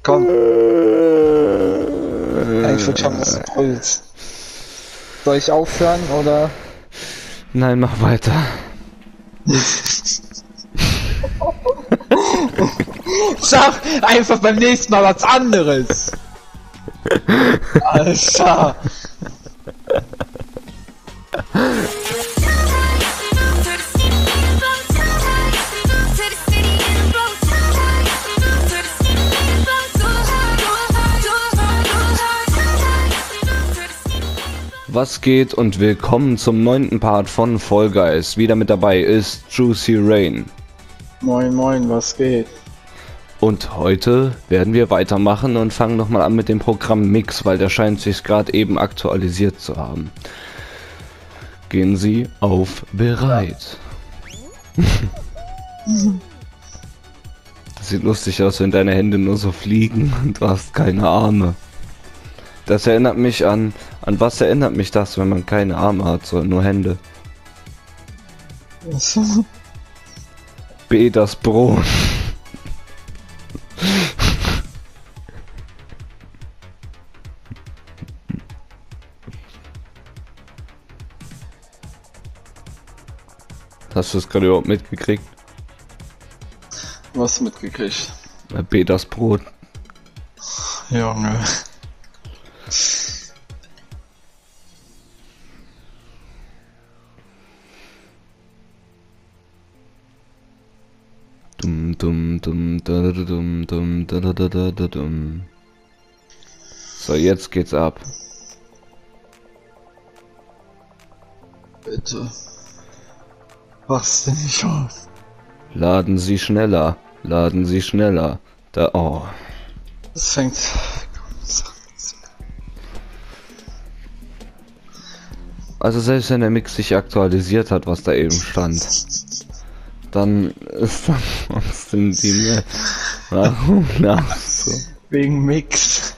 komm. Ich würde schon was Puls. Soll ich aufhören oder? Nein, mach weiter. Sag einfach beim nächsten Mal was anderes. Alter. Was geht und willkommen zum 9. Part von Fall Guys. Wieder mit dabei ist Juicy Rain. Moin moin, was geht? Und heute werden wir weitermachen und fangen nochmal an mit dem Programm Mix, weil der scheint sich gerade eben aktualisiert zu haben. Gehen Sie auf bereit. Das sieht lustig aus, wenn deine Hände nur so fliegen und du hast keine Arme. Das erinnert mich an was erinnert mich das, wenn man keine Arme hat, sondern nur Hände? B, das Brot. Hast du es gerade überhaupt mitgekriegt? Was mitgekriegt? B, das Brot. Junge. So, jetzt geht's ab. Bitte. Was denn nicht aus? Laden Sie schneller. Laden Sie schneller. Da, oh. Das fängt... Also selbst wenn der Mix sich aktualisiert hat, was da eben stand, dann ist das trotzdem die mehr. Warum lachst du? Wegen Mix.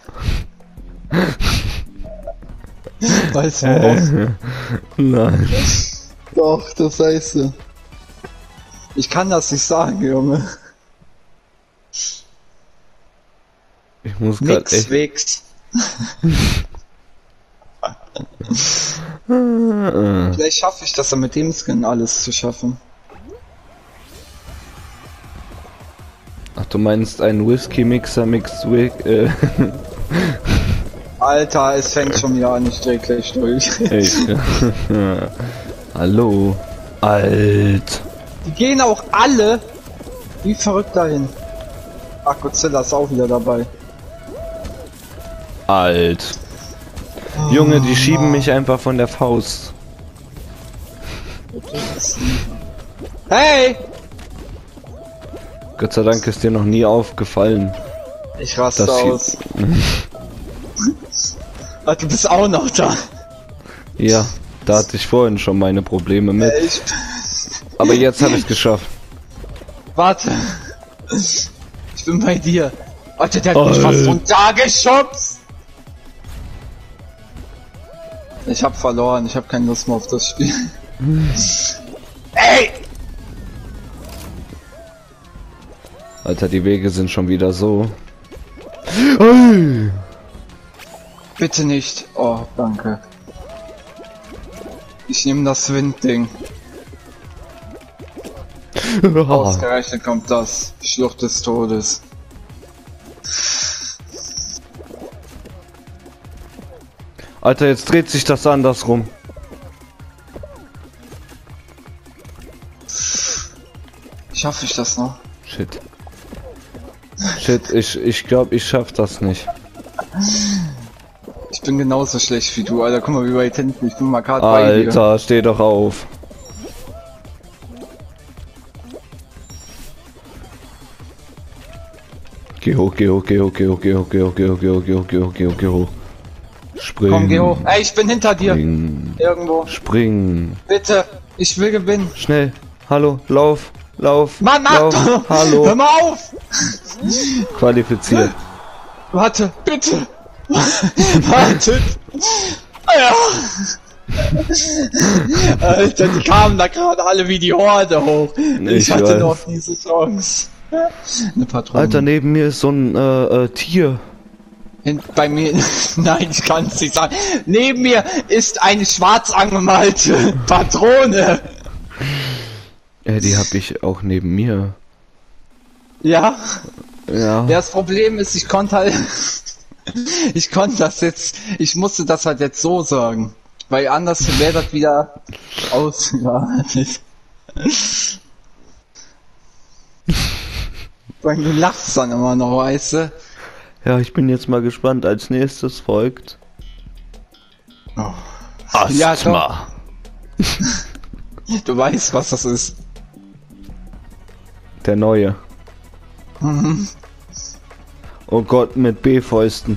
Weißt du warum? Nein. Doch, das heißt du. Ich kann das nicht sagen, Junge. Ich muss gerade echt... Mix. Vielleicht schaffe ich das dann mit dem Skin alles zu schaffen. Ach, du meinst einen Whisky-Mixer mixed with... Alter, es fängt schon wieder an, ich dreh gleich durch. Hallo. Alt. Die gehen auch alle wie verrückt dahin. Ach, Godzilla ist auch wieder dabei. Alt. Junge, die schieben mich einfach von der Faust. Hey! Gott sei Dank ist dir noch nie aufgefallen. Ich raste Das hier- aus. Ah, du bist auch noch da. Ja, da hatte ich vorhin schon meine Probleme mit. Aber jetzt habe ich es geschafft. Warte. Ich bin bei dir. Warte, der hat mich fast runtergeschubst. Ich hab verloren, ich hab keine Lust mehr auf das Spiel. Ey! Alter, die Wege sind schon wieder so. Bitte nicht. Oh, danke. Ich nehme das Windding. Ausgerechnet kommt das. Schlucht des Todes. Alter, jetzt dreht sich das andersrum. Schaffe ich das noch? Shit. Shit, ich glaube, ich schaff das nicht. Ich bin genauso schlecht wie du, Alter. Guck mal, wie weit hinten. Ich bin mal gerade bei dir. Alter, steh doch auf. Geh hoch, geh hoch, geh hoch, geh hoch, geh hoch, geh hoch, geh hoch, geh hoch, geh hoch, geh hoch, geh hoch, geh hoch. Spring. Komm, geh hoch. Ey, ich bin hinter dir. Spring. Irgendwo. Spring. Bitte. Ich will gewinnen. Schnell. Hallo, lauf, lauf. Mann, lauf. Achtung! Hallo. Hör mal auf! Qualifiziert. Warte, bitte! Wartet! Ja. Alter, die kamen da gerade alle wie die Horde hoch. Ich hatte weiß. noch diese Chance. Eine Patrone. Alter, neben mir ist so ein Tier. Bei mir, nein, ich kann es nicht sagen. Neben mir ist eine schwarz angemalte Patrone. Ja, die habe ich auch neben mir. Ja? Ja. Das Problem ist, ich konnte halt, ich musste das halt jetzt so sagen. Weil anders wäre das wieder ausgeartet. Weil du lachst dann immer noch, weißt du? Ja, ich bin jetzt mal gespannt. Als nächstes folgt Oh. Asthma. Du weißt, was das ist. Der neue. Mhm. Oh Gott, mit B-Fäusten.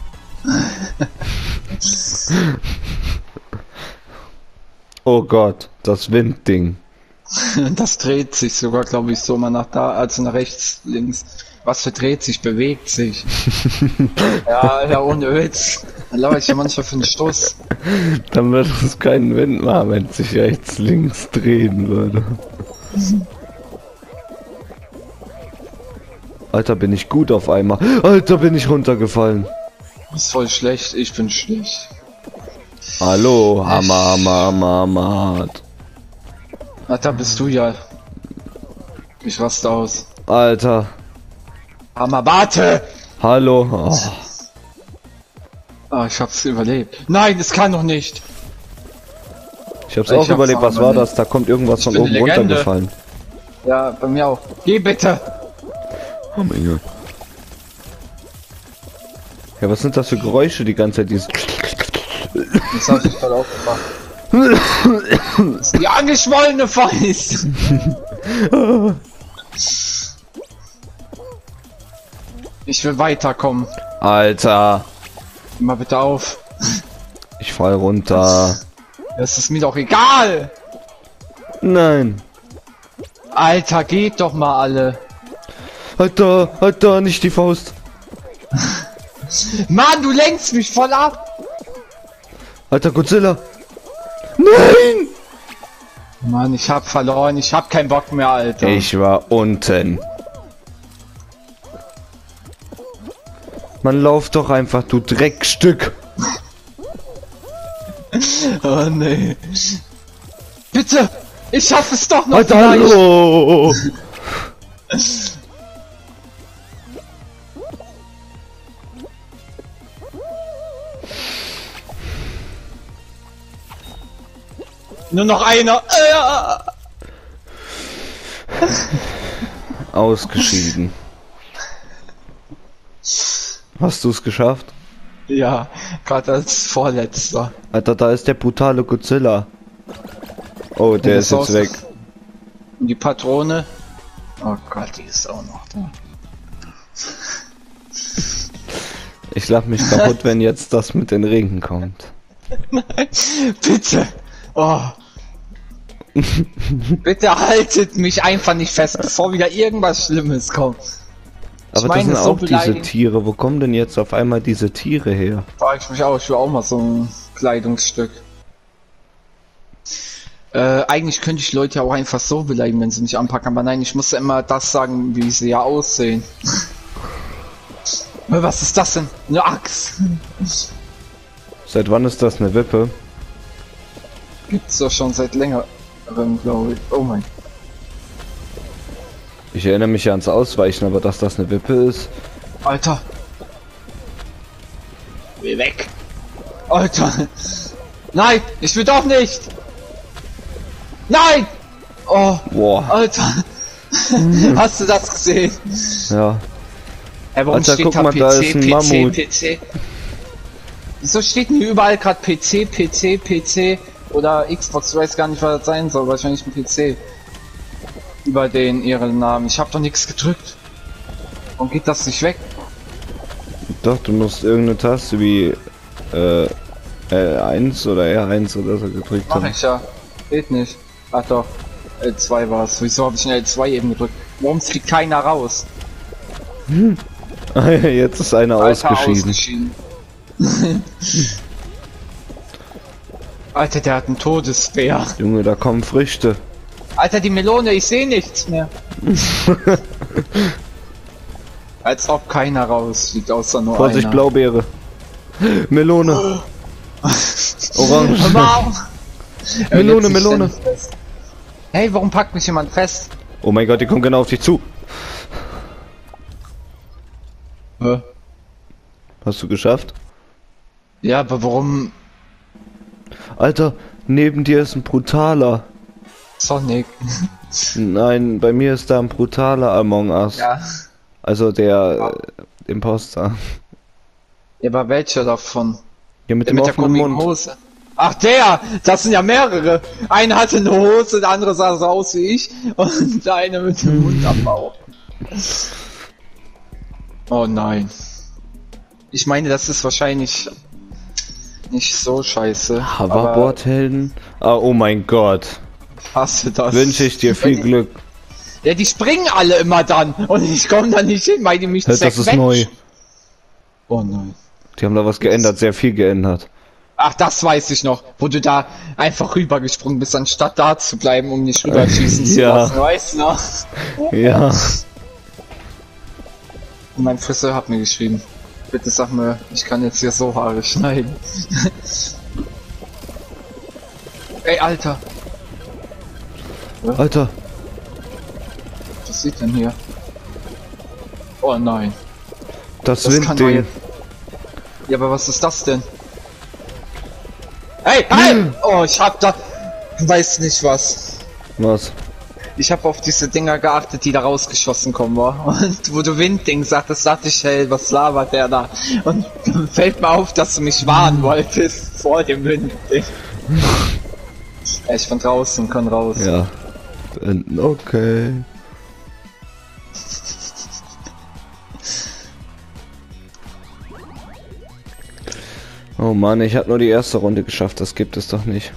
Oh Gott, das Windding. Das dreht sich sogar, glaube ich, so mal nach da, also nach rechts, links. Was für dreht sich, bewegt sich. Ja, ohne Witz. Dann laufe ich ja manchmal für einen Stoß. Dann würde es keinen Wind machen, wenn es sich rechts, links drehen würde. Alter, bin ich gut auf einmal. Alter, bin ich runtergefallen. Das ist voll schlecht, ich bin schlecht. Hallo, Hammer, Hammer, Hammer, Hammer. Ah, da bist du ja. Ich raste aus. Alter, Hammer, warte! hallo. Oh. Ah, ich hab's überlebt. Nein, es kann doch nicht. Ich hab's Ich auch hab's überlebt, was aber war nicht. das? Da kommt irgendwas von bin oben eine Legende. runtergefallen. Ja, bei mir auch. Geh bitte! Oh mein Gott. Ja, was sind das für Geräusche die ganze Zeit? Dieses Das hab ich voll aufgemacht. Die angeschwollene Faust! Ich will weiterkommen. Alter, Mal bitte auf. ich fall runter. Das ist mir doch egal! Nein. Alter, geht doch mal alle. Alter, Alter, nicht die Faust. Mann, du lenkst mich voll ab! Alter, Godzilla. Nein! Mann, ich hab verloren, ich hab keinen Bock mehr, Alter. Ich war unten. Man lauft doch einfach, du Dreckstück. Oh nee. Bitte! Ich schaff es doch noch! Alter, vielleicht. hallo! Nur noch einer! Ausgeschieden. Hast du es geschafft? Ja, gerade als Vorletzter. Alter, da ist der brutale Godzilla. Oh, der ist jetzt weg. Und die Patrone. Oh Gott, die ist auch noch da. Ich lach mich kaputt, wenn jetzt das mit den Ringen kommt. Bitte! Oh. Bitte haltet mich einfach nicht fest, bevor wieder irgendwas Schlimmes kommt. Aber meine, das sind so auch diese beleidigend. Tiere. Wo kommen denn jetzt auf einmal diese Tiere her? Frag ich mich auch, ich will auch mal so ein Kleidungsstück. Eigentlich könnte ich Leute auch einfach so beleidigen, wenn sie mich anpacken, aber nein, ich muss immer das sagen, wie sie ja aussehen. Was ist das denn? Eine Axt! Seit wann ist das eine Wippe? Gibt's doch schon seit längerem, glaube ich. Oh mein. Ich erinnere mich ja ans Ausweichen, aber dass das eine Wippe ist. Alter! Geh weg! Alter! Nein! Ich will doch nicht! Nein! Oh! Boah. Alter! Hast du das gesehen? Ja. Warum Alter, steht guck da mal, PC, da ist ein PC, Mammut. PC? Wieso steht denn hier überall gerade PC, PC, PC oder Xbox? Ich weiß gar nicht, was das sein soll. Wahrscheinlich ein PC. Über den ihren Namen. Ich habe doch nichts gedrückt. Warum geht das nicht weg? Doch, du musst irgendeine Taste wie L1 oder R1 oder so gedrückt Mach haben. ich ja. Geht nicht. Ach doch. L2 war es. Wieso habe ich ein L2 eben gedrückt? Warum fliegt keiner raus? Jetzt ist einer Alter, ausgeschieden. Alter, der hat einen Todesbär. Junge, da kommen Früchte. Alter, die Melone, ich sehe nichts mehr. Als ob keiner rausfliegt, außer nur Vorsicht, einer. Blaubeere. Melone. Orange. Warum? Melone, Jetzt Melone. nicht fest. Hey, warum packt mich jemand fest? Oh mein Gott, die kommen genau auf dich zu. Hä? Hast du geschafft? Ja, aber warum Alter, neben dir ist ein brutaler. Sonic? Nein, bei mir ist da ein brutaler Among Us. Ja. Also der Imposter. Ja, aber welcher davon? Ja, mit Der dem mit der offenen komischen Mund. Hose. Ach der! Das sind ja mehrere. Einer hatte eine Hose, der andere sah so aus wie ich und der eine mit dem Mundabbau. Oh nein. Ich meine, das ist wahrscheinlich nicht so scheiße. Hoverboard-Helden? Ah, oh mein Gott. Ich hasse das. Wünsche ich dir viel Glück. Ja, die springen alle immer dann und ich komme da nicht hin, weil die mich Das ist zerquetschen. neu. Oh nein. Die haben da was geändert, sehr viel geändert. Ach, das weiß ich noch, wo du da einfach rübergesprungen bist, anstatt da zu bleiben, um nicht rüberschießen zu Ja. lassen, weißt du noch? Ja. Und mein Friseur hat mir geschrieben, bitte sag mir, ich kann jetzt hier so Haare schneiden. Ey, Alter, Alter, was sieht denn hier? Oh nein. das Das kann doch Windding. jetzt... Ja, aber was ist das denn? Hey, hey! Oh, ich hab da... Weiß nicht was. Was? Ich habe auf diese Dinger geachtet, die da rausgeschossen kommen, war. Und wo du Windding sagtest, dachte ich, hey, was labert der da? Und dann fällt mir auf, dass du mich warnen wolltest vor dem Windding. Ja, ich von draußen, kann raus. Ja. Okay. Oh Mann, ich habe nur die erste Runde geschafft, das gibt es doch nicht.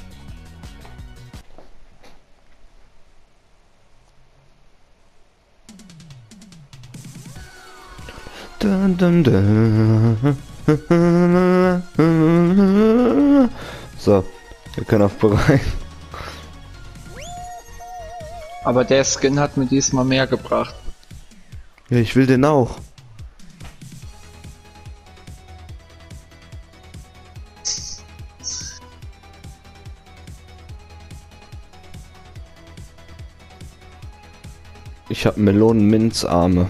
Dun, dun, dun. So, wir können auf bereit. Aber der Skin hat mir diesmal mehr gebracht. Ja, ich will den auch. Ich habe Melonen-Minzarme.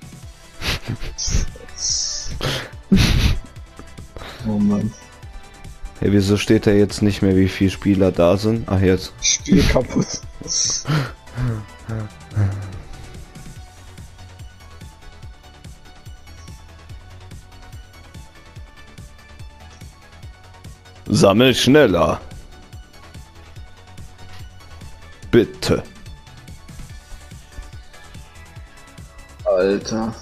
Oh Mann. Hey, wieso steht da jetzt nicht mehr, wie viele Spieler da sind? Ach, jetzt. Spiel kaputt. Sammel schneller. Bitte. Alter.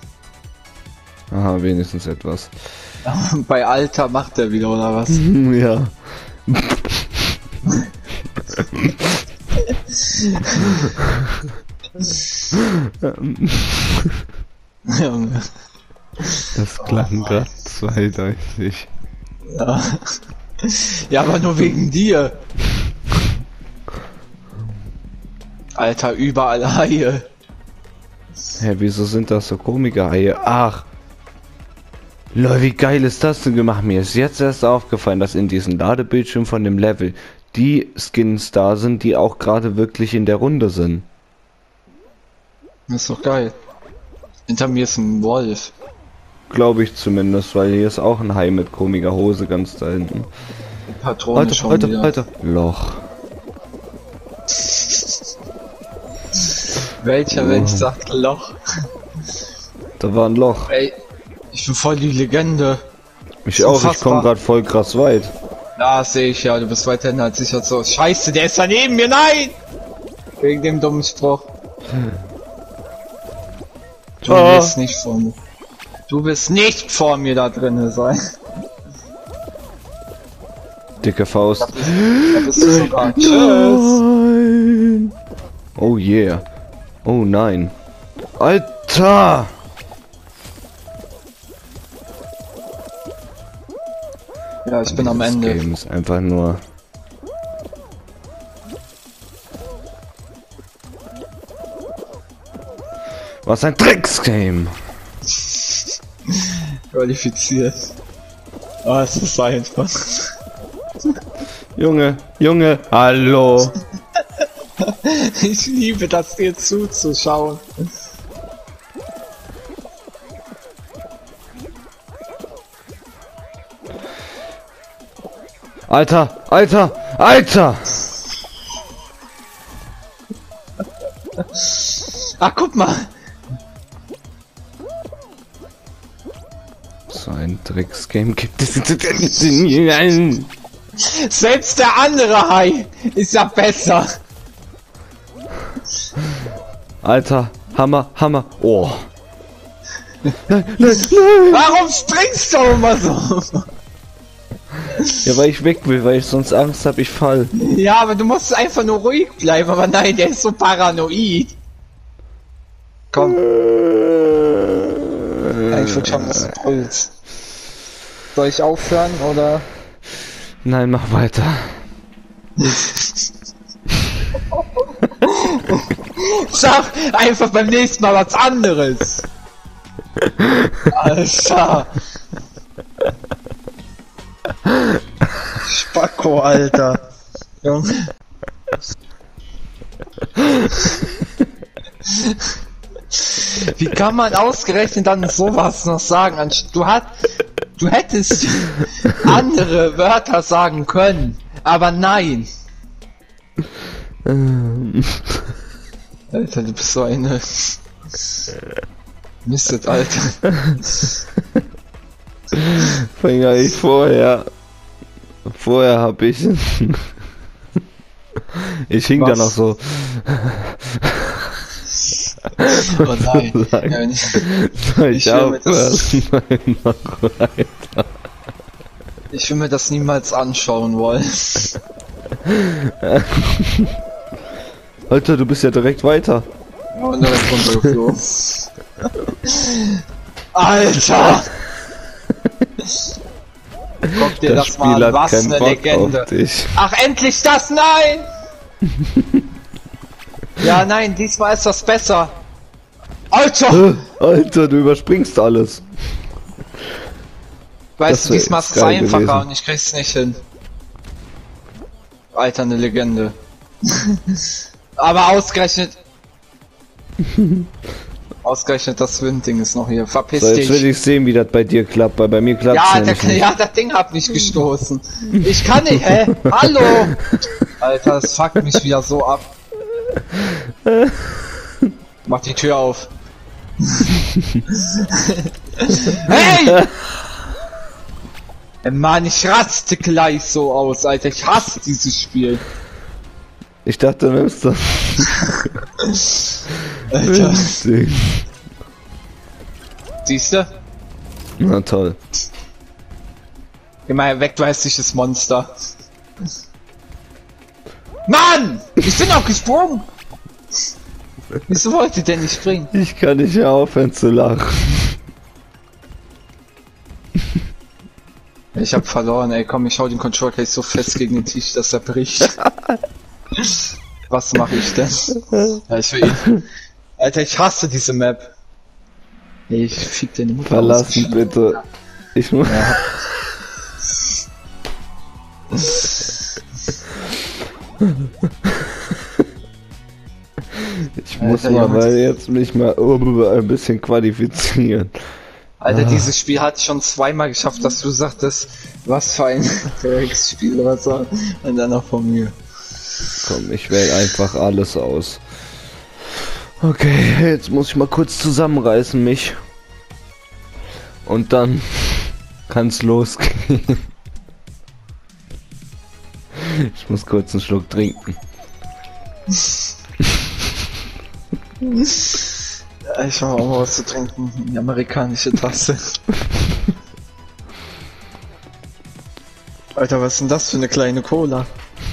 Aha, wenigstens etwas. Bei Alter macht er wieder, oder was? Ja. Junge. Das klang gerade zweideutig. Ja. Ja, aber nur wegen dir. Alter, überall Haie. Hä, wieso sind das so komische Haie? Ach. Lol, wie geil ist das denn gemacht? Mir ist jetzt erst aufgefallen, dass in diesem Ladebildschirm von dem Level die Skins da sind, die auch gerade wirklich in der Runde sind. Das ist doch geil. Hinter mir ist ein Wolf. Glaube ich zumindest, weil hier ist auch ein Hai mit komischer Hose ganz da hinten. Die Patrone schon wieder. Alter. Loch. Welcher Mensch sagt Loch? Da war ein Loch. Ey, ich bin voll die Legende. Ich auch, ich unfassbar. komme gerade voll krass weit. Ja, sehe ich ja, du bist weiterhin als ich halt so. Scheiße, der ist daneben mir, nein! Wegen dem dummen Spruch. Du bist nicht vor mir. Du bist nicht vor mir da drinnen sein. Dicke Faust. Da bist du sogar. Tschüss. Nein. Oh yeah. Oh nein. Alter! Ja, ich bin am Dieses Ende. Game ist einfach nur... Was ein Drecksgame. Qualifiziert. Oh, es ist einfach. Junge, Junge, hallo. Ich liebe das, dir zuzuschauen. Alter, Alter, Alter! Ach, guck mal! So ein Drecksgame gibt es. Selbst der andere Hai ist ja besser. Alter, Hammer, Hammer. Oh. Warum springst du immer so? Ja, weil ich weg will, weil ich sonst Angst habe, ich fall. Ja, aber du musst einfach nur ruhig bleiben. Aber nein, der ist so paranoid. Komm. Ich würde schon das Puls. Soll ich aufhören oder? Nein, mach weiter. Sag einfach beim nächsten Mal was anderes. Alter. Spacko, Alter. Junge. Wie kann man ausgerechnet dann sowas noch sagen? Du hättest andere Wörter sagen können, aber nein. Alter, du bist so eine Mistet, Alter. Fänger ich vorher. Vorher hab ich. Ich hing da noch so. Oh nein. Ich will mir das niemals anschauen wollen. Alter, du bist ja direkt weiter. Und dann runtergeflogen. Alter! Guck dir das mal an, was eine Legende. Ach, endlich das, nein! Ja, nein, diesmal ist das besser. Alter! Alter, du überspringst alles. Weißt du, diesmal ist es einfacher und ich krieg's nicht hin. Alter, eine Legende. Aber ausgerechnet... Ausgerechnet das Windding ist noch hier. Verpiss dich. Jetzt will ich sehen, wie das bei dir klappt, weil bei mir klappt es nicht. Ja, das Ding hat mich gestoßen. Ich kann nicht, hä? Hallo! Alter, das fuckt mich wieder so ab. Mach die Tür auf. Hey! Mann, ich raste gleich so aus, Alter. Ich hasse dieses Spiel. Ich dachte, du nimmst das. Alter. Siehste? Na toll. Geh mal weg, du hässliches Monster. Mann! Ich bin auch gesprungen! Wieso wollt ihr denn nicht springen? Ich kann nicht aufhören zu lachen. Ich hab verloren, ey. Komm, ich hau den Controller gleich so fest gegen den Tisch, dass er bricht. Was mache ich denn? Ja, ich will ihn. Alter, ich hasse diese Map. Ey, ich fick deine Mutter. Verlassen bitte. Ich muss. Ja. Ich muss Alter, mal weil jetzt mich mal ein bisschen qualifizieren. Alter, dieses Spiel hat schon zweimal geschafft, dass du sagtest, was für ein Drecksspiel oder so. Und dann noch von mir. Komm, ich wähle einfach alles aus. Okay, jetzt muss ich mal kurz zusammenreißen mich. Und dann kann's losgehen. Ich muss kurz einen Schluck trinken. Ich habe auch mal was zu trinken. Die amerikanische Tasse. Alter, was ist denn das für eine kleine Cola?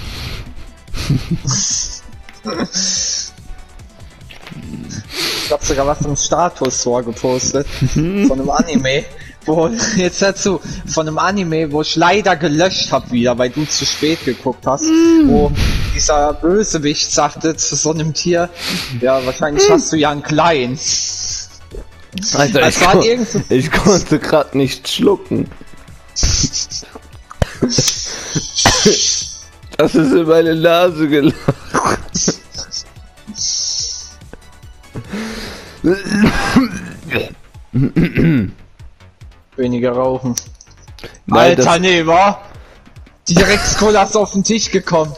Ich hab sogar was im Status vorgepostet. Von einem Anime. Wo, jetzt dazu, von einem Anime, wo ich leider gelöscht hab wieder, weil du zu spät geguckt hast. Wo dieser Bösewicht sagte zu so einem Tier, ja, wahrscheinlich hast du ja einen kleinen. Alter, Das war irgend so ich konnte gerade nicht schlucken. Das ist in meine Nase gelacht. weniger rauchen. Nein, Alter, nee, wa? Die Rex-Cola ist auf den Tisch gekommen.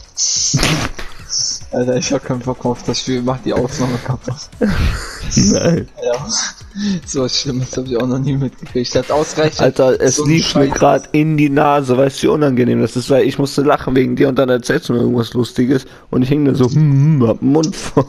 Alter, ich hab keinen Bock auf das Spiel, mach die Aufnahme kaputt. Nein. Ja, so was Schlimmes habe ich auch noch nie mitgekriegt. Das ausreichend. Alter, es so ein lief mir Scheiß. gerade in die Nase, weißt du, wie unangenehm das ist, weil ich musste lachen wegen dir und dann erzählst du mir irgendwas Lustiges und ich hing da so, hab den Mund voll.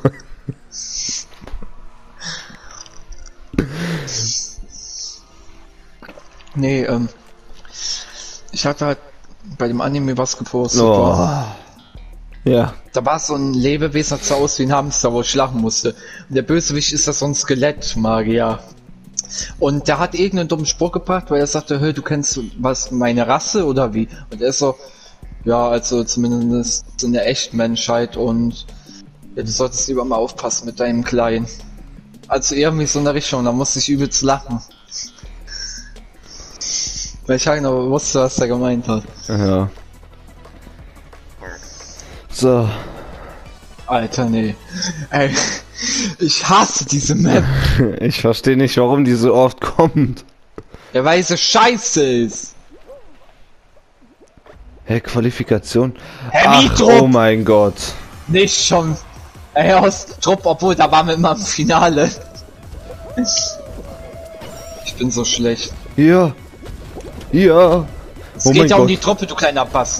Nee, ich hatte halt bei dem Anime was gepostet. Oh. Ja. Da war so ein Lebewesen, das sah aus wie ein Hamster, wo ich lachen musste. Und der Bösewicht ist das so ein Skelettmagier. Und der hat irgendeinen dummen Spruch gebracht, weil er sagte, hey, du kennst was, meine Rasse oder wie? Und er ist so, ja, also zumindest in der echten Menschheit und ja, du solltest lieber mal aufpassen mit deinem Kleinen. Also irgendwie so in der Richtung, da musste ich übelst lachen. Weil ich halt noch wusste, was er gemeint hat. Ja. So. Alter, nee. Ey, ich hasse diese Map. Ich verstehe nicht, warum die so oft kommt. Der weiße Scheiße ist. Hä, Qualifikation? Heavy Ach, Druck. oh mein Gott. Nicht schon. Ey, aus Trupp, obwohl, da waren wir immer im Finale. Ich bin so schlecht. Hier. Hier. Es Oh geht mein ja um Gott. die Truppe, du kleiner Bass.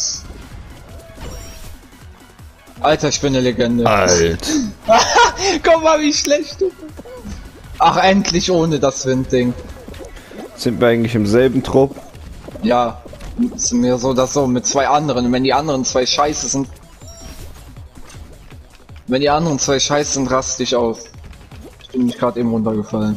Alter, ich bin eine Legende. Alt. Guck mal, wie schlecht du bist. Ach, endlich ohne das Windding. Sind wir eigentlich im selben Trupp? Ja, ist mir so das so mit zwei anderen. Und wenn die anderen zwei scheiße sind. Wenn die anderen zwei scheiße sind, raste ich aus. Ich bin mich gerade eben runtergefallen.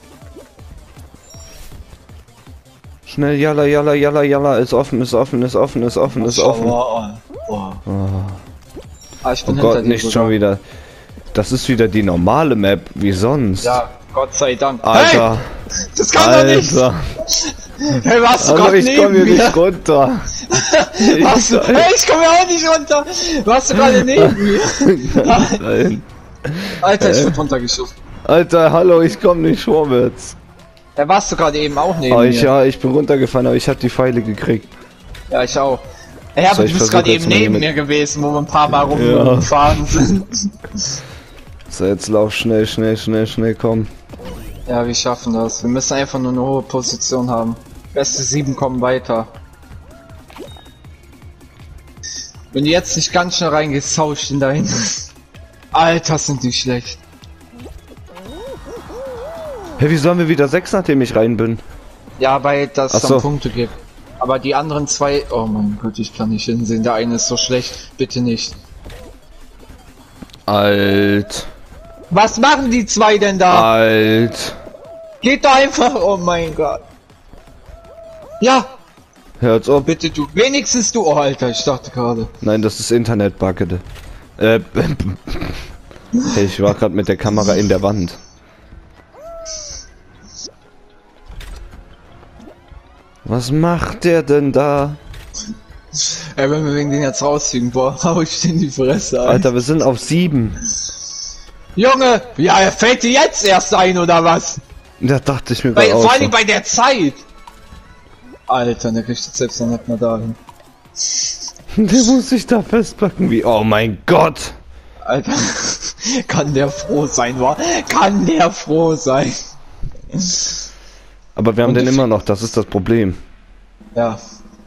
Schnell, jalla, jalla, jalla, jalla, ist offen, ist offen, ist offen, ist offen, ist offen. Oh. Ah, ich Oh bin hinter Gott, dir nicht sogar. schon wieder. Das ist wieder die normale Map, wie sonst. Ja, Gott sei Dank. Alter, Hey, das kann doch nicht. Alter. Hey, warst du Aber gerade ich komme neben hier mir? nicht runter. Warst du? Hey, ich komme ja auch nicht runter. Warst du gerade neben mir? Nein. Alter, ich bin runtergeschossen. Alter, hallo, ich komme nicht vorwärts. Da warst du gerade eben auch neben Oh, mir. ja, ich bin runtergefallen, aber ich habe die Pfeile gekriegt. Ja, ich auch. Ja, aber So, du ich bist versuch gerade jetzt eben mal neben mit- mir gewesen, wo wir ein paar Mal Ja. rumgefahren sind. So, jetzt lauf schnell, schnell, schnell, schnell, komm. Ja, wir schaffen das. Wir müssen einfach nur eine hohe Position haben. Beste 7 kommen weiter. Wenn du jetzt nicht ganz schnell reingehst, hau ich den dahin. Alter, sind die schlecht. Hey, wieso haben wir wieder 6, nachdem ich rein bin? Ja, weil das Ach dann so. Punkte gibt. Aber die anderen zwei, oh mein Gott, ich kann nicht hinsehen. Der eine ist so schlecht, bitte nicht. Alt. Was machen die zwei denn da? Alt. Geht doch einfach, oh mein Gott. Ja, Hört's auf. bitte du. Wenigstens du, oh Alter, ich dachte gerade. Nein, das ist Internetbugge. Hey, ich war gerade mit der Kamera in der Wand. Was macht der denn da? Ey, wenn wir wegen den jetzt rausziehen, boah, hau ich den in die Fresse ein. Alter, wir sind auf 7. Junge, ja, er fällt dir jetzt erst ein, oder was? Da dachte ich mir Bei, gerade vor auch allem so. bei der Zeit. Alter, der kriegt jetzt selbst noch nicht mal dahin. Der muss sich da festpacken wie... Oh mein Gott! Alter, kann der froh sein, wa? Kann der froh sein? Aber wir haben Und den die- immer noch, das ist das Problem. Ja.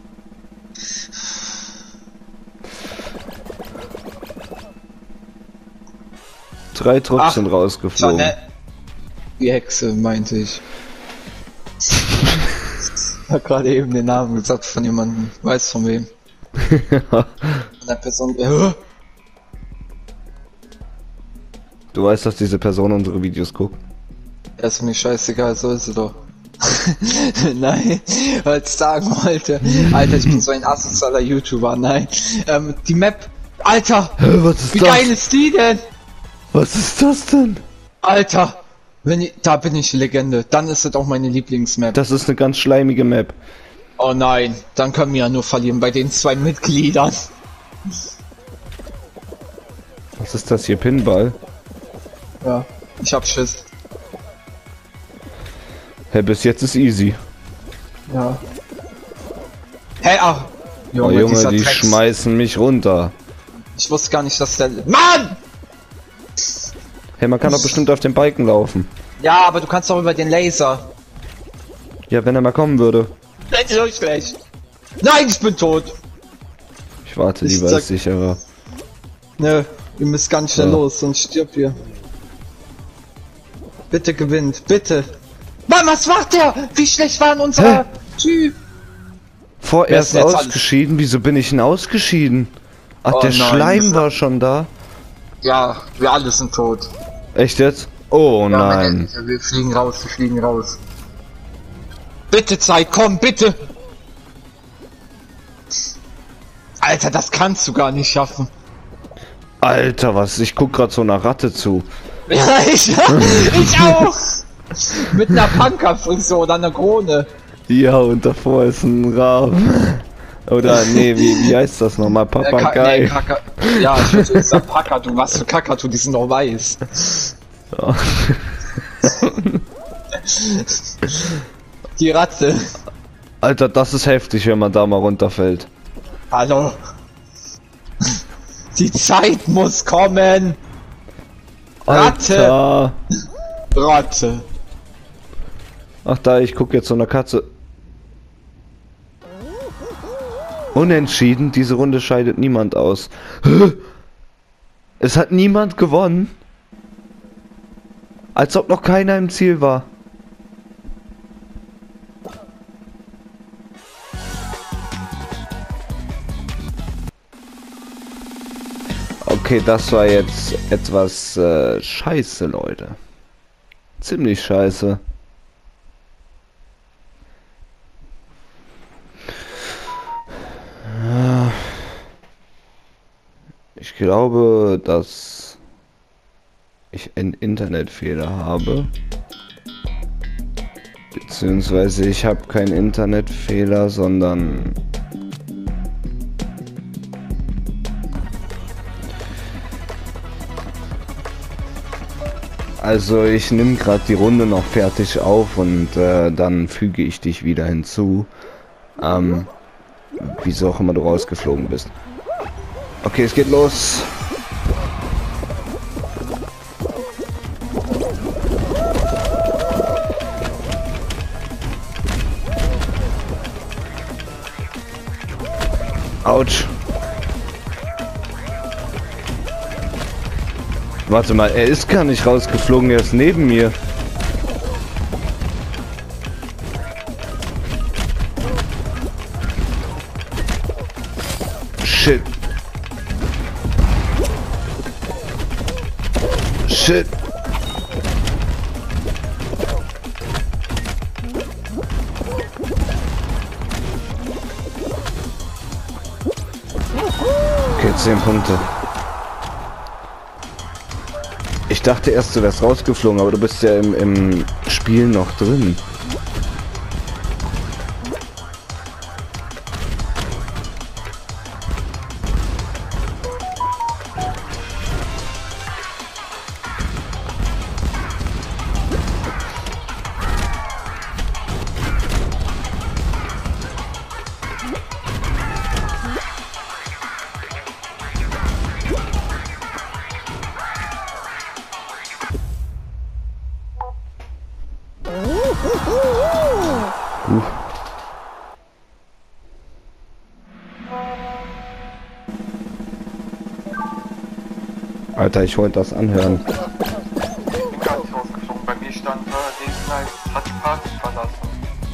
Drei Trupps Ach, sind rausgeflogen. Janette. Die Hexe, meinte ich. Ich hab gerade eben den Namen gesagt von jemandem, weiß von wem. Von der Person. Du weißt, dass diese Person unsere Videos guckt. Das ist mir scheißegal, so ist sie doch. Nein, weil ich sagen wollte. Alter, ich bin so ein asozialer YouTuber, nein. Die Map. Alter! Was ist Wie das? geil ist die denn? Was ist das denn? Alter! Da bin ich Legende. Dann ist das auch meine Lieblingsmap. Das ist eine ganz schleimige Map. Oh nein, dann können wir ja nur verlieren bei den 2 Mitgliedern. Was ist das hier? Pinball? Ja, ich hab Schiss. Hey, bis jetzt ist easy. Ja. Hey, ach. Oh Junge, dieser die Drecks. schmeißen mich runter. Ich wusste gar nicht, dass der... Mann! Hey, man kann doch bestimmt auf den Balken laufen. Ja, aber du kannst doch über den Laser. Ja, wenn er mal kommen würde. Das ist so schlecht. Nein, ich bin tot. Ich warte Ich lieber, sag- als sicherer. Ne, ihr müsst ganz schnell Ja. los, sonst stirbt ihr. Bitte gewinnt, bitte. Mann, was macht der? Wie schlecht war denn unser Typ? Vorerst Wer ist denn jetzt ausgeschieden? Wieso bin ich denn ausgeschieden? Ach, Oh der nein, Schleim das- war schon da. Ja, wir alle sind tot. Echt jetzt? Oh Ja, nein. wir fliegen raus, wir fliegen raus. Bitte Zeit, komm, bitte! Alter, das kannst du gar nicht schaffen. Alter, was? Ich guck grad so einer Ratte zu. Ja, ich auch! Mit einer Punkerfrisur oder einer Krone. Ja, und davor ist ein Raben. Oder, nee, wie heißt das nochmal? Papagei. Ja, ich würde sagen Kakadu, was für Kakadu, die sind doch weiß. Ja. Die Ratte. Alter, das ist heftig, wenn man da mal runterfällt. Hallo. Die Zeit muss kommen. Ratte. Alter. Ratte. Ach da, ich guck jetzt so einer Katze. Unentschieden, diese Runde scheidet niemand aus. Hä? Es hat niemand gewonnen. Als ob noch keiner im Ziel war. Okay, das war jetzt etwas scheiße, Leute. Ziemlich scheiße. Ich glaube, dass ich einen Internetfehler habe. Beziehungsweise ich habe keinen Internetfehler, sondern also ich nehme gerade die Runde noch fertig auf und dann füge ich dich wieder hinzu. Wieso auch immer du rausgeflogen bist. Okay, es geht los. Autsch. Warte mal, er ist gar nicht rausgeflogen, er ist neben mir. Shit. Shit. Okay, 10 Punkte. Ich dachte erst, du wärst rausgeflogen, aber du bist ja im Spiel noch drin. Alter, ich wollte das anhören. Ich bin gar nicht rausgeflogen. Bei mir stand Daylight hat die Party verlassen.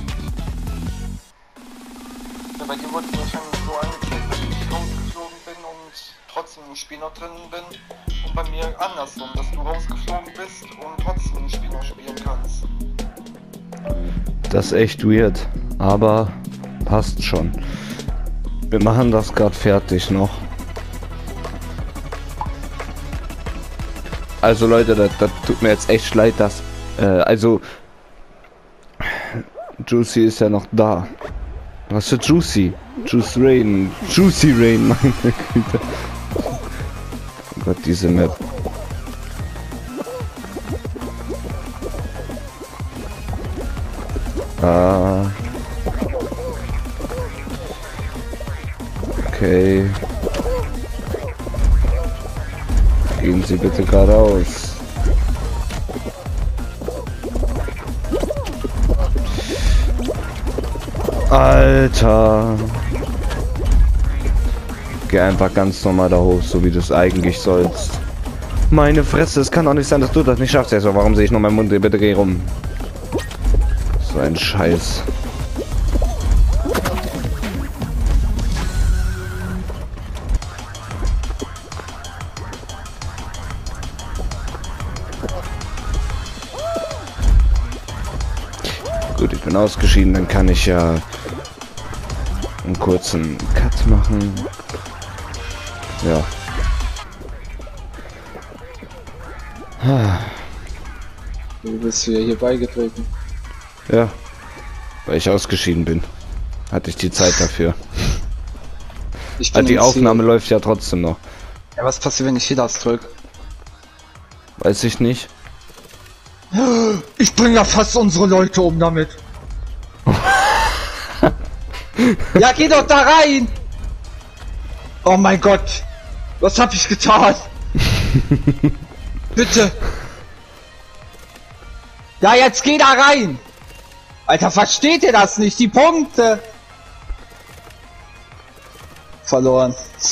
Ja, bei dir wurde es wahrscheinlich so angezeigt, dass ich rausgeflogen bin und trotzdem im Spiel noch drin bin. Und bei mir andersrum, dass du rausgeflogen bist und trotzdem im Spiel noch spielen kannst. Das ist echt weird, aber passt schon. Wir machen das gerade fertig noch. Also Leute, das tut mir jetzt echt leid, dass Also Juicy ist ja noch da. Was für Juicy? Juicy Rain, meine Güte. Oh Gott, diese Map. Ah. Okay. Gehen Sie bitte geradeaus. Alter. Geh einfach ganz normal da hoch, so wie du es eigentlich sollst. Meine Fresse, es kann doch nicht sein, dass du das nicht schaffst. Also, warum sehe ich noch meinen Mund? Bitte geh rum. So ein Scheiß. Gut, ich bin ausgeschieden, dann kann ich ja einen kurzen Cut machen. Ja. Du bist wieder hier beigetreten. Ja. Weil ich ausgeschieden bin. Hatte ich die Zeit dafür. Ich bin Die im Aufnahme Ziel. läuft ja trotzdem noch. Ja, was passiert, wenn ich hier das drück? Weiß ich nicht. Ich bringe ja fast unsere Leute um damit. Ja, geh doch da rein! Oh mein Gott! Was hab ich getan? Bitte! Ja, jetzt geh da rein! Alter, versteht ihr das nicht? Die Punkte! Verloren.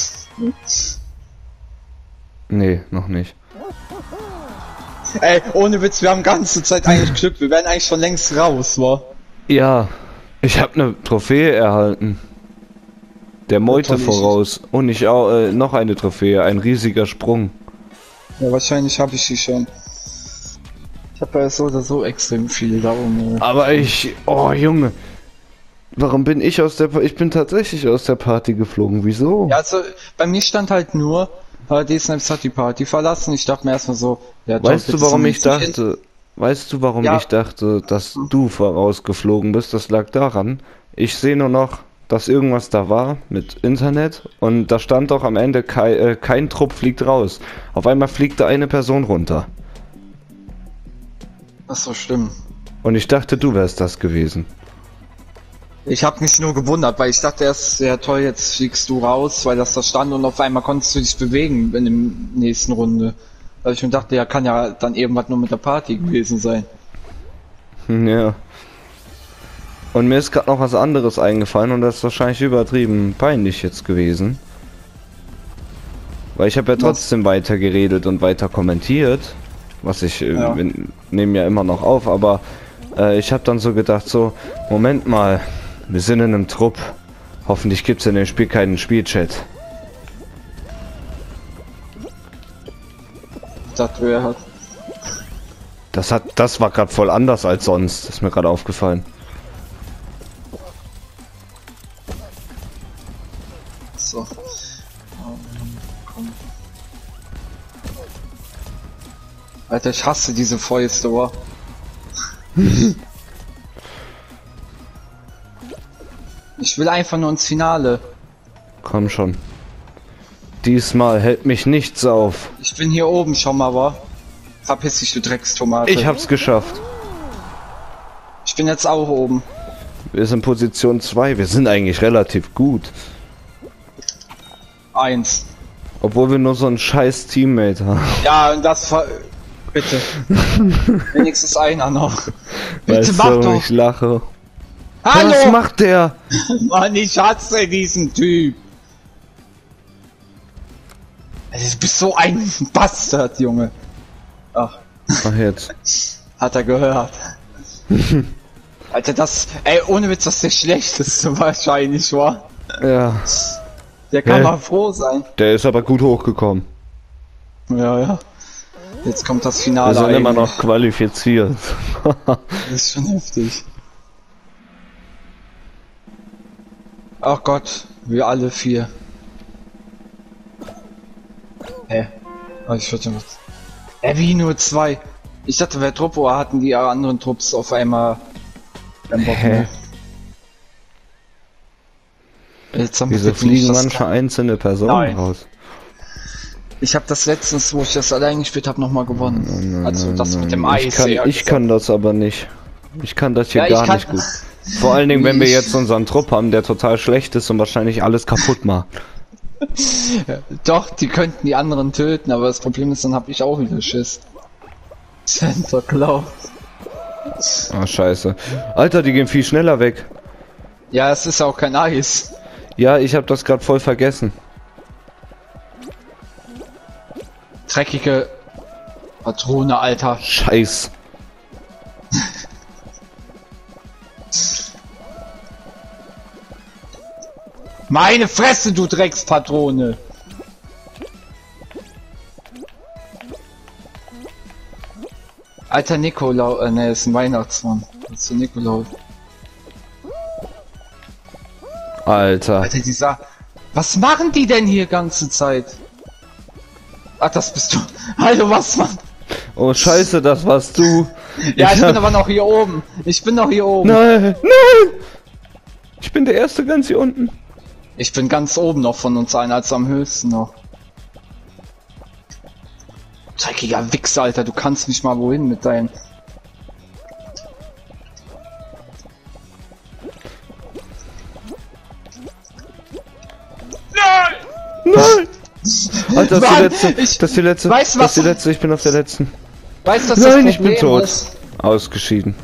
Nee, noch nicht. Ey, ohne Witz, wir haben ganze Zeit eigentlich Glück. Wir wären eigentlich schon längst raus, wa? Ja, ich habe eine Trophäe erhalten. Der Meute toll, voraus. Und ich auch noch eine Trophäe, ein riesiger Sprung. Ja, wahrscheinlich habe ich die schon. Ich habe ja so oder so extrem viele da oben. Aber oh Junge, warum bin ich ich bin tatsächlich aus der Party geflogen, wieso? Ja, also bei mir stand halt nur, D-Snipes hat die Party verlassen. Ich dachte mir erstmal so, ja, Weißt du, warum ich dachte, Ja. dass du vorausgeflogen bist? Das lag daran, ich sehe nur noch, dass irgendwas da war mit Internet und da stand doch am Ende, kein Trupp fliegt raus. Auf einmal fliegt da eine Person runter. Ach so, stimmt. Und ich dachte, du wärst das gewesen. Ich habe mich nur gewundert, weil ich dachte erst, ja toll, jetzt fliegst du raus, weil das da stand und auf einmal konntest du dich bewegen in der nächsten Runde. Weil ich mir dachte, ja, kann ja dann irgendwas nur mit der Party gewesen sein. Ja. Und mir ist gerade noch was anderes eingefallen und das ist wahrscheinlich übertrieben peinlich jetzt gewesen. Weil ich habe ja trotzdem weiter geredet und weiter kommentiert. Was ich, wir nehmen ja immer noch auf, aber ich habe dann so gedacht, so, Moment mal, wir sind in einem Trupp. Hoffentlich gibt es in dem Spiel keinen Spielchat. Ich dachte, wer hat. Das war gerade voll anders als sonst, ist mir gerade aufgefallen. So. Komm. Alter, ich hasse diese Fäuste, wa? Ich will einfach nur ins Finale. Komm schon. Diesmal hält mich nichts auf. Ich bin hier oben schon mal, wa? Verpiss dich, du Dreckstomate. Ich hab's geschafft. Ich bin jetzt auch oben. Wir sind Position 2. Wir sind eigentlich relativ gut. 1. Obwohl wir nur so ein scheiß Teammate haben. Ja, und das bitte. Wenigstens einer noch. Bitte Weißt mach du, doch. ich lache. Hallo! Was macht der? Mann, ich hasse diesen Typ. Also, du bist so ein Bastard, Junge. Ach, Ach jetzt. hat er gehört. Alter, ey, ohne Witz, das ist der schlechteste wahrscheinlich, war. Ja. Der kann Hä? mal froh sein. Der ist aber gut hochgekommen. Ja, ja. Jetzt kommt das Finale. Wir sind immer eigentlich. noch qualifiziert. Das ist schon heftig. Ach Gott, wir alle 4. Hä? Oh, ich würde was. Wie nur 2? Ich dachte, wer Trupp war, hatten die anderen Trupps auf einmal keinen Bock mehr. Jetzt haben Wieso wir fliegen das manche einzelne Personen Nein. raus? Ich habe das letztens, wo ich das allein gespielt habe, nochmal gewonnen. Also das mit dem Eis. Ich kann das aber nicht. Ich kann das hier Ja, gar kann- nicht gut. Vor allen Dingen, wenn wir Ich- jetzt unseren Trupp haben, der total schlecht ist und wahrscheinlich alles kaputt macht. Doch, die könnten die anderen töten, aber das Problem ist, dann habe ich auch wieder Schiss. Santa Claus. Ah, scheiße. Alter, die gehen viel schneller weg. Ja, es ist auch kein Eis. Ja, ich habe das gerade voll vergessen. Dreckige Patrone, Alter. Scheiß. Meine Fresse, du Dreckspatrone! Alter Nikolaus, ne, ist ein Weihnachtsmann. Das ist der Nikolaus. Alter. Alter, dieser. Was machen die denn hier ganze Zeit? Ach, das bist du. Hallo, was, Mann? Oh, scheiße, das warst du. Ja, ich bin aber noch hier oben. Ich bin noch hier oben. Nein, nein! Ich bin der Erste ganz hier unten. Ich bin ganz oben noch von uns allen, als am höchsten noch. Dreckiger Wichser, Alter, du kannst nicht mal wohin mit deinen. Nein! Alter, das ist die Mann, letzte. ich- Das ist die letzte. weißt du Das ist die was? letzte. Ich bin auf der letzten. Weißt du, was Nein, das ich bin Problem tot. ist? Ausgeschieden.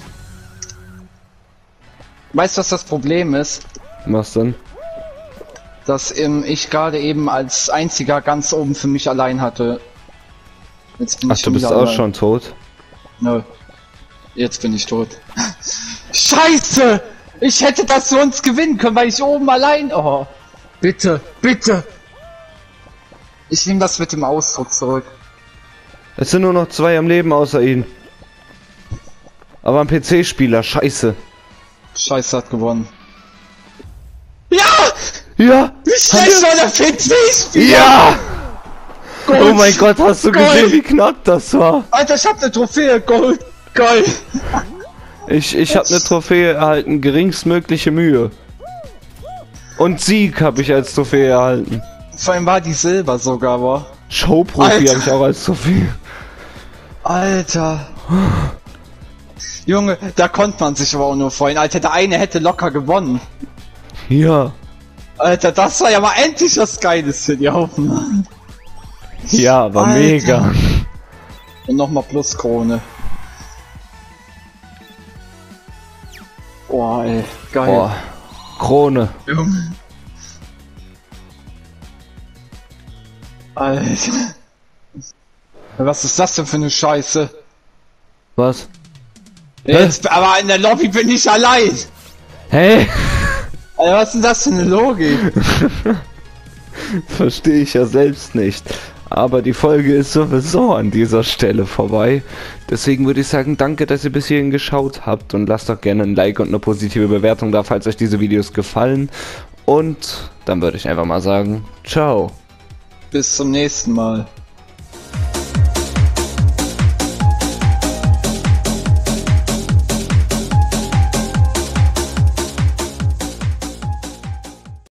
Weißt du, was das Problem ist? Was denn? Dass ich gerade eben als einziger ganz oben für mich allein hatte. Jetzt bin Ach, ich du bist wieder auch allein. schon tot? Nö. Jetzt bin ich tot. Scheiße! Ich hätte das sonst gewinnen können, weil ich oben allein. Oh. Bitte, bitte! Ich nehme das mit dem Ausdruck zurück. Es sind nur noch 2 am Leben außer ihn. Aber ein PC-Spieler, scheiße. Scheiße hat gewonnen. Ja! Ja! Wie schlecht war der PC-Spieler! Ja! Gold. Oh mein Gott, hast du Gold. gesehen, wie knapp das war? Alter, ich hab eine Trophäe, Gold! Gold! Ich habe eine Trophäe erhalten, geringstmögliche Mühe. Und Sieg habe ich als Trophäe erhalten. Vor allem war die Silber sogar, aber. Showprofi Alter. habe ich auch als Trophäe. Alter. Junge, da konnte man sich aber auch nur freuen. Alter, der eine hätte locker gewonnen. Ja. Alter, das war ja mal endlich was Geiles für die Haufen. Ja, war Alter. mega. Und nochmal Pluskrone. Boah, ey, geil. Boah. Krone. Junge. Alter. Was ist das denn für eine Scheiße? Was? Jetzt, aber in der Lobby bin ich allein. Hä? Alter, was ist denn das für eine Logik? Verstehe ich ja selbst nicht. Aber die Folge ist sowieso an dieser Stelle vorbei. Deswegen würde ich sagen, danke, dass ihr bis hierhin geschaut habt. Und lasst doch gerne ein Like und eine positive Bewertung da, falls euch diese Videos gefallen. Und dann würde ich einfach mal sagen, ciao. Bis zum nächsten Mal.